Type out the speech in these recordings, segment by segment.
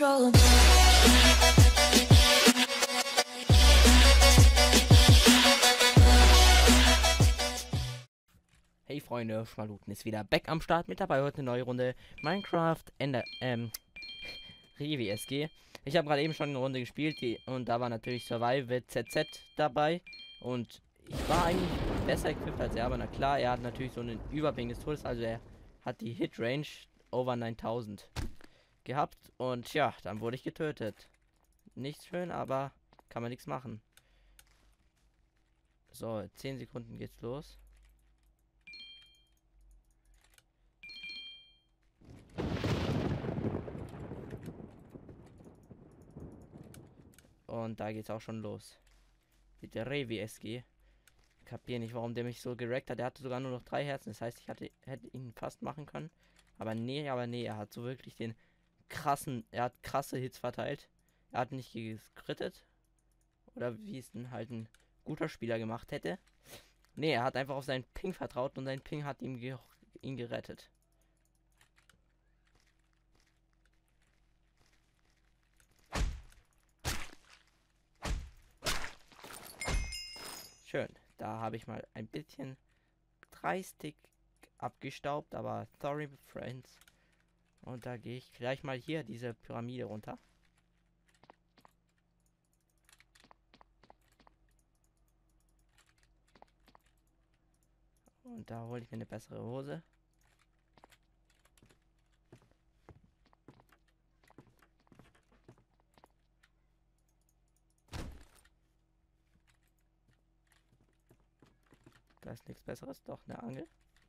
control. Hey Freunde, Schmaluten ist wieder back am Start. Mit dabei heute eine neue Runde Minecraft Revi SG. Ich habe gerade eben schon eine Runde gespielt und da war natürlich Survival ZZ dabei. Und ich war eigentlich besser equipped als er, aber na klar, er hat natürlich so einen Überping des Todes, also er hat die Hit Range over 9000 gehabt. Und ja, dann wurde ich getötet. Nicht schön, aber kann man nichts machen. So, 10 Sekunden geht's los. Und da geht's auch schon los. Mit der Revi SG. Ich kapiere nicht, warum der mich so gerackt hat. Der hatte sogar nur noch 3 Herzen. Das heißt, ich hätte ihn fast machen können. Aber nee, er hat so wirklich den krassen, er hat krasse Hits verteilt. Er hat nicht geskrittet. Oder wie es denn halt ein guter Spieler gemacht hätte. Nee, er hat einfach auf seinen Ping vertraut und sein Ping hat ihn gerettet. Schön. Da habe ich mal ein bisschen dreistig abgestaubt, aber sorry friends. Und da gehe ich gleich mal hier diese Pyramide runter. Und da hole ich mir eine bessere Hose. Da ist nichts Besseres, doch eine Angel.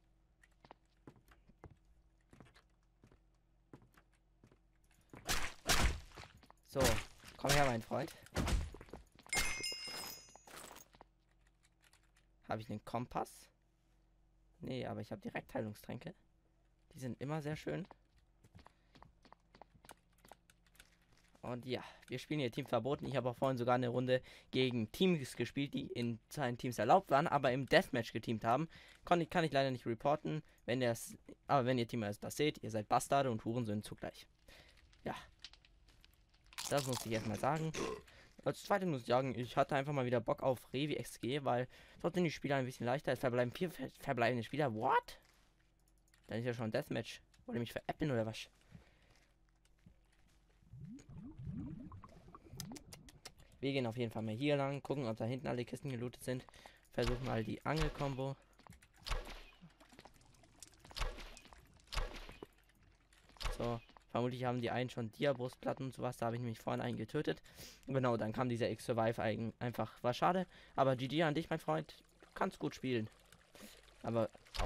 So, komm her, mein Freund. Habe ich einen Kompass? Nee, aber ich habe Direktheilungstränke. Die sind immer sehr schön. Und ja, wir spielen hier Team verboten. Ich habe auch vorhin sogar eine Runde gegen Teams gespielt, die in seinen Teams erlaubt waren, aber im Deathmatch geteamt haben. Kann ich leider nicht reporten. Aber wenn ihr Team das seht, ihr seid Bastarde und Hurensöhne zugleich. Ja. Das muss ich erstmal sagen. Als zweites muss ich sagen, ich hatte einfach mal wieder Bock auf Revi XG, weil dort sind die Spieler ein bisschen leichter. Es verbleiben 4 verbleibende Spieler. What? Dann ist ja schon Deathmatch. Wollt ihr mich veräppeln oder was? Wir gehen auf jeden Fall mal hier lang, gucken, ob da hinten alle Kisten gelootet sind. Versuchen mal die Angel-Kombo. So, vermutlich haben die einen schon Dia-Brustplatten und sowas. Da habe ich nämlich vorhin einen getötet. Genau, dann kam dieser X-Survive einfach. War schade. Aber GG an dich, mein Freund. Du kannst gut spielen. Aber auch.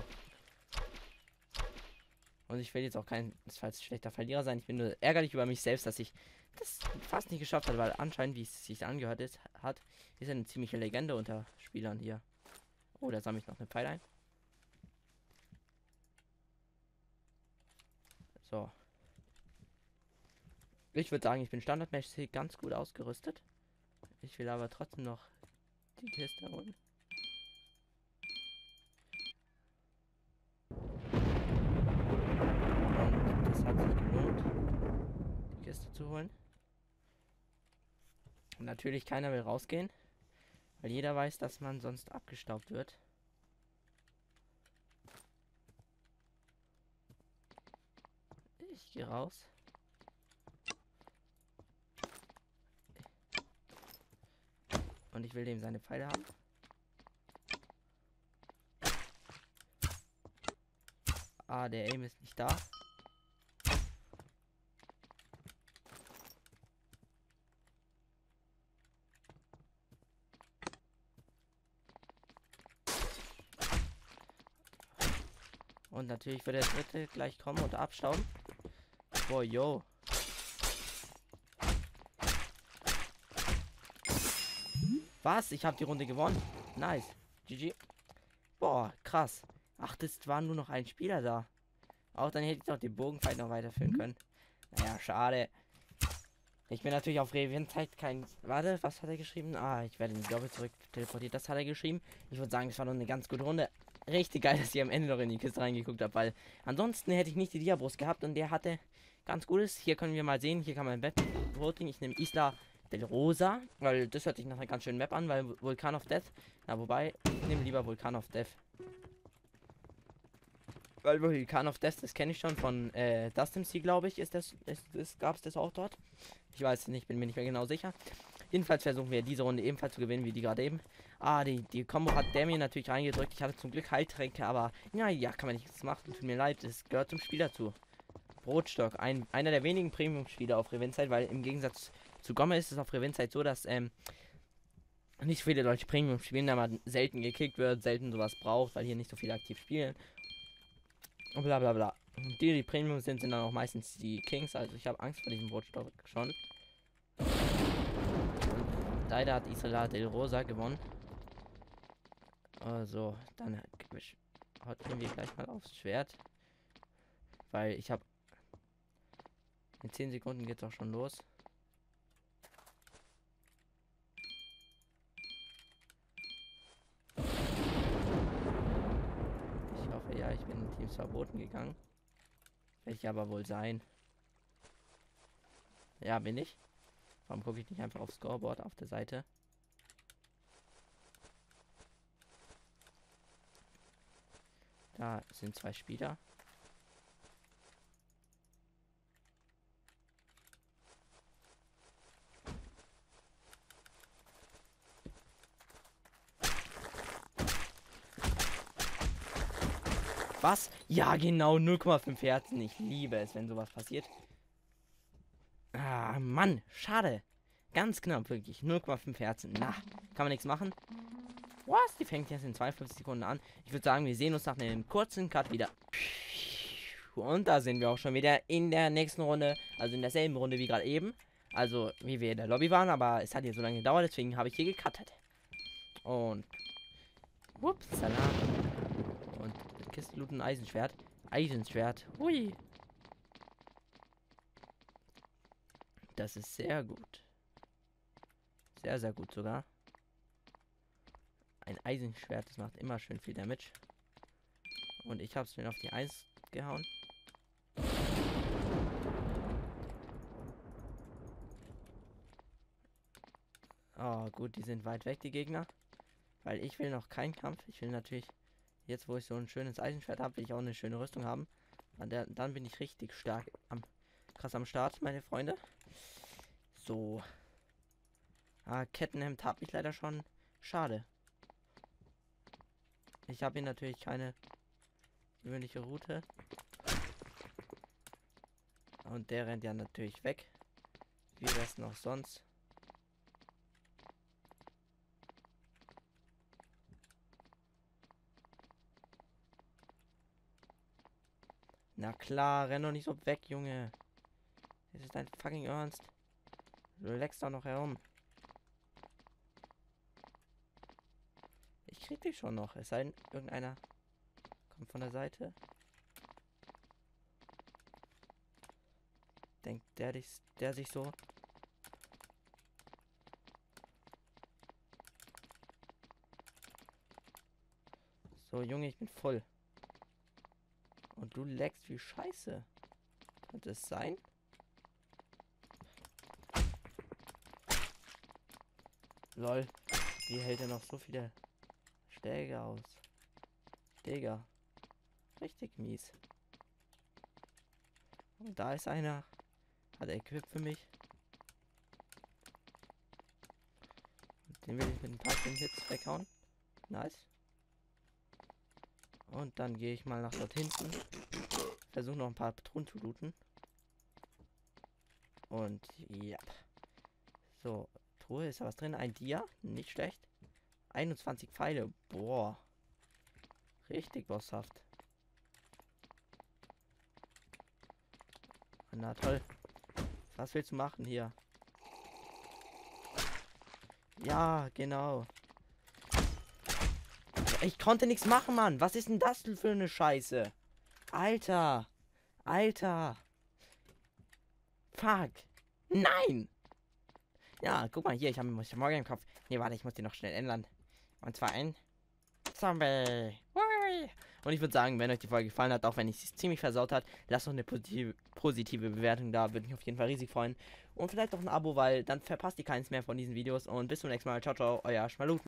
Und ich will jetzt auch kein schlechter Verlierer sein. Ich bin nur ärgerlich über mich selbst, dass ich das fast nicht geschafft habe, weil anscheinend, wie es sich angehört ist, ist eine ziemliche Legende unter Spielern hier. Oh, da sammle ich noch eine Pfeil ein. So. Ich würde sagen, ich bin standardmäßig ganz gut ausgerüstet. Ich will aber trotzdem noch die Kiste holen. Und das hat sich gelohnt, die Kiste zu holen. Und natürlich keiner will rausgehen, weil jeder weiß, dass man sonst abgestaubt wird. Ich gehe raus. Und ich will dem seine Pfeile haben. Ah, der Aim ist nicht da. Und natürlich wird der dritte gleich kommen und abstauben. Boah, yo. Was? Ich habe die Runde gewonnen. Nice. GG. Boah, krass. Ach, das war nur noch ein Spieler da. Auch dann hätte ich doch den Bogenfight noch weiterführen können. Naja, schade. Ich bin natürlich auf Revienzeit kein... Warte, was hat er geschrieben? Ah, ich werde in die Lobby zurück teleportiert. Das hat er geschrieben. Ich würde sagen, es war noch eine ganz gute Runde. Richtig geil, dass ich am Ende noch in die Kiste reingeguckt habe, weil ansonsten hätte ich nicht die Diabrust gehabt und der hatte ganz gut ist. Hier können wir mal sehen, hier kann man Web-Voting. Ich nehme Isla del Rosa, weil das hört sich nach einer ganz schönen Map an, weil Vulkan of Death. Na, wobei, ich nehme lieber Vulkan of Death. Weil Vulkan of Death, das kenne ich schon von Dustin Sea, glaube ich, gab es das auch dort. Ich weiß es nicht, bin mir nicht mehr genau sicher. Jedenfalls versuchen wir diese Runde ebenfalls zu gewinnen, wie die gerade eben. Ah, die Combo hat der mir natürlich reingedrückt. Ich hatte zum Glück Heiltränke, aber ja, kann man nichts machen. Tut mir leid, es gehört zum Spiel dazu. Brotstock, einer der wenigen Premium-Spieler auf Revinzeit, weil im Gegensatz zu Gomme ist es auf Revinzeit so, dass nicht viele Leute Premium spielen, da man selten gekickt wird, selten sowas braucht, weil hier nicht so viele aktiv spielen. Und bla bla bla. Und die Premium sind dann auch meistens die Kings, also ich habe Angst vor diesem Brotstock schon. Und leider hat Isla del Rosa gewonnen. Also, dann gehen wir gleich mal aufs Schwert. Weil ich habe... In 10 Sekunden geht's auch schon los. Ich hoffe, ja, ich bin in Teams verboten gegangen. Werde ich aber wohl sein. Ja, bin ich. Warum gucke ich nicht einfach aufs Scoreboard auf der Seite? Da sind 2 Spieler. Was? Ja, genau, 0,5 Herzen. Ich liebe es, wenn sowas passiert. Ah, Mann, schade. Ganz knapp, wirklich. 0,5 Herzen. Na, kann man nichts machen. Was? Die fängt jetzt in 52 Sekunden an. Ich würde sagen, wir sehen uns nach einem kurzen Cut wieder. Und da sind wir auch schon wieder in der nächsten Runde. Also in derselben Runde wie gerade eben. Also wie wir in der Lobby waren. Aber es hat hier so lange gedauert, deswegen habe ich hier gecuttet. Und... Ups, Salam. Und Kiste looten, Eisenschwert. Eisenschwert. Hui. Das ist sehr gut. Sehr, sehr gut sogar. Ein Eisenschwert, das macht immer schön viel Damage. Und ich habe es mir auf die Eis gehauen. Oh, gut, die sind weit weg, die Gegner. Weil ich will noch keinen Kampf. Ich will natürlich, jetzt wo ich so ein schönes Eisenschwert habe, will ich auch eine schöne Rüstung haben. Und dann bin ich richtig stark, krass am Start, meine Freunde. So. Ah, Kettenhemd habe ich leider schon. Schade. Ich habe hier natürlich keine gewöhnliche Route. Und der rennt ja natürlich weg. Wie das noch sonst. Na klar, renn doch nicht so weg, Junge. Das ist dein fucking Ernst. Du leckst doch noch herum. Ich krieg dich schon noch. Es sei denn, irgendeiner kommt von der Seite. Denkt der sich so. So, Junge, ich bin voll. Und du leckst wie Scheiße. Könnte es sein? Lol. Wie hält er noch so viele Schläge aus? Digga. Richtig mies. Und da ist einer. Hat er Equip für mich. Den will ich mit ein paar Hits weghauen. Nice. Und dann gehe ich mal nach dort hinten. Versuche noch ein paar Patronen zu looten. Und ja. So, Truhe, ist da was drin? Ein Dia, nicht schlecht. 21 Pfeile, boah. Richtig bosshaft. Na toll. Was willst du machen hier? Ja, genau. Ich konnte nichts machen, Mann. Was ist denn das für eine Scheiße? Alter. Alter. Fuck. Nein. Ja, guck mal hier. Ich habe morgen im Kopf. Nee, warte, ich muss den noch schnell ändern. Und zwar ein Zombie. Hui. Und ich würde sagen, wenn euch die Folge gefallen hat, auch wenn ich sie ziemlich versaut hat, lasst doch eine positive Bewertung da. Würde mich auf jeden Fall riesig freuen. Und vielleicht auch ein Abo, weil dann verpasst ihr keins mehr von diesen Videos. Und bis zum nächsten Mal. Ciao, ciao, euer Schmaluten.